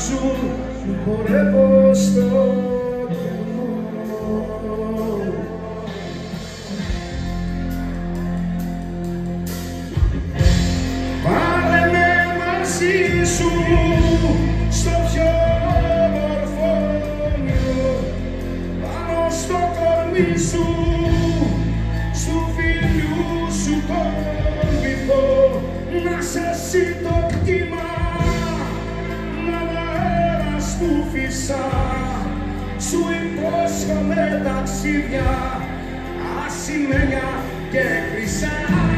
σου χορεύω στο κενό. Πάρε με μαζί σου στο πιο όμορφο όνειρο, πάνω στο κορμί σου, στου φιλιού σου τον βυθό, να σε εσύ το κτήμα, να αέρας που φυσά, σου υπόσχομαι ταξίδια, ασημένια και χρυσά.